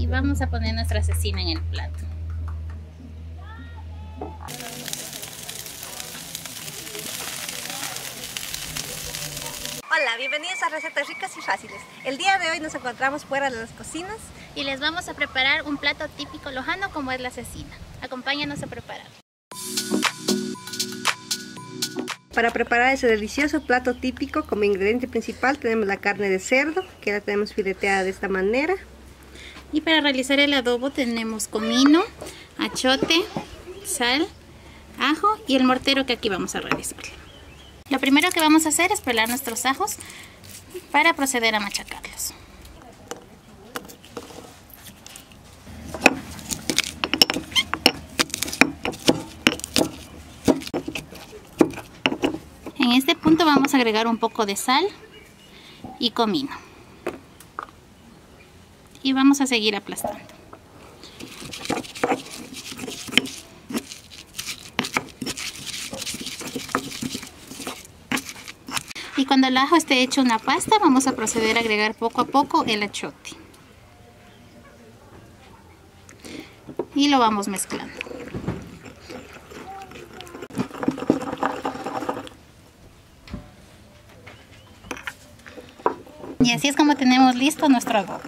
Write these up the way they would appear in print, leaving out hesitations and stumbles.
Y vamos a poner nuestra cecina en el plato. Hola, bienvenidos a Recetas Ricas y Fáciles. El día de hoy nos encontramos fuera de las cocinas y les vamos a preparar un plato típico lojano como es la cecina. Acompáñanos a preparar. Para preparar ese delicioso plato típico, como ingrediente principal tenemos la carne de cerdo, que la tenemos fileteada de esta manera. Y para realizar el adobo tenemos comino, achiote, sal, ajo y el mortero que aquí vamos a realizar. Lo primero que vamos a hacer es pelar nuestros ajos para proceder a machacarlos. En este punto vamos a agregar un poco de sal y comino. Y vamos a seguir aplastando. Y cuando el ajo esté hecho una pasta, vamos a proceder a agregar poco a poco el achiote. Y lo vamos mezclando. Y así es como tenemos listo nuestro adobo.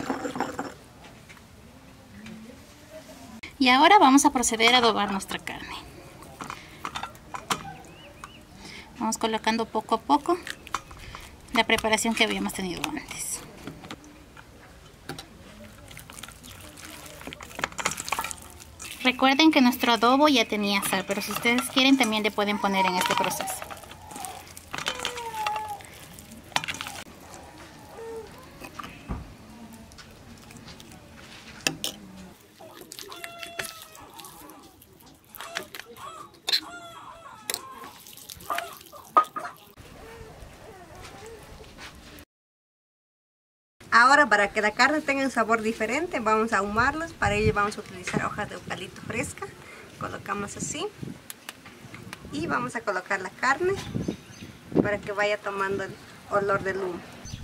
Y ahora vamos a proceder a adobar nuestra carne. Vamos colocando poco a poco la preparación que habíamos tenido antes. Recuerden que nuestro adobo ya tenía sal, pero si ustedes quieren también le pueden poner en este proceso. Ahora, para que la carne tenga un sabor diferente, vamos a ahumarlos. Para ello vamos a utilizar hojas de eucalipto fresca. Colocamos así. Y vamos a colocar la carne para que vaya tomando el olor del humo.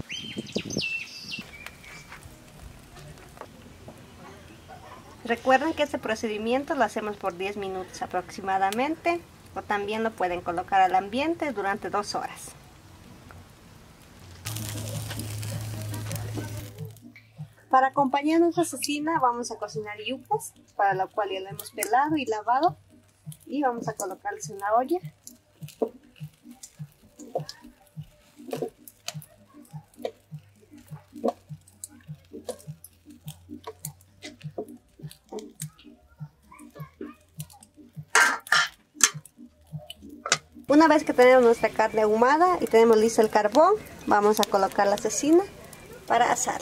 Recuerden que este procedimiento lo hacemos por 10 minutos aproximadamente. O también lo pueden colocar al ambiente durante 2 horas. Para acompañar nuestra cecina vamos a cocinar yucas, para lo cual ya lo hemos pelado y lavado. Y vamos a colocarlos en la olla. Una vez que tenemos nuestra carne ahumada y tenemos listo el carbón, vamos a colocar la cecina para asarla.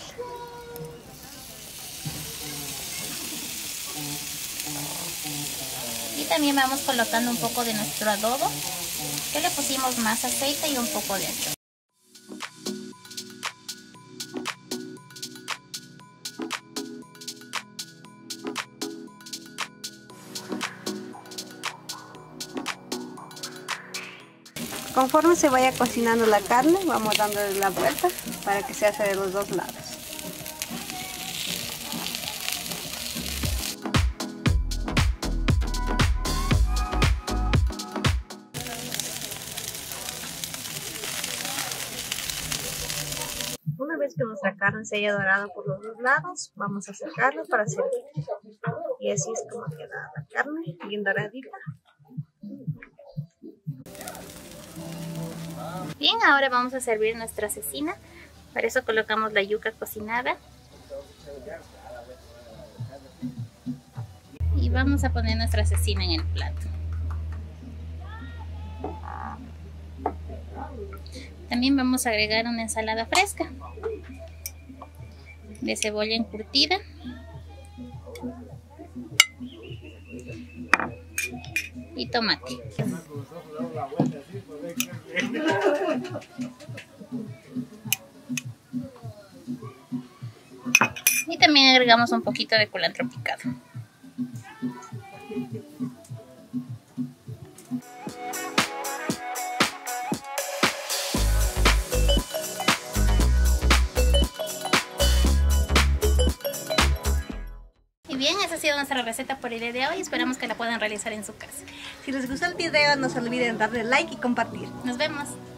Y también vamos colocando un poco de nuestro adobo, que le pusimos más aceite y un poco de achiote. Conforme se vaya cocinando la carne, vamos dándole la vuelta para que se haga de los dos lados. Una vez que nuestra carne se haya dorado por los dos lados, vamos a sacarlo para servir. Y así es como queda la carne, bien doradita. Bien, ahora vamos a servir nuestra cecina. Para eso colocamos la yuca cocinada. Y vamos a poner nuestra cecina en el plato. También vamos a agregar una ensalada fresca de cebolla encurtida y tomate. Y también agregamos un poquito de culantro picado. bien, esa ha sido nuestra receta por el día de hoy. Esperamos que la puedan realizar en su casa. Si les gustó el video, no se olviden darle like y compartir. Nos vemos.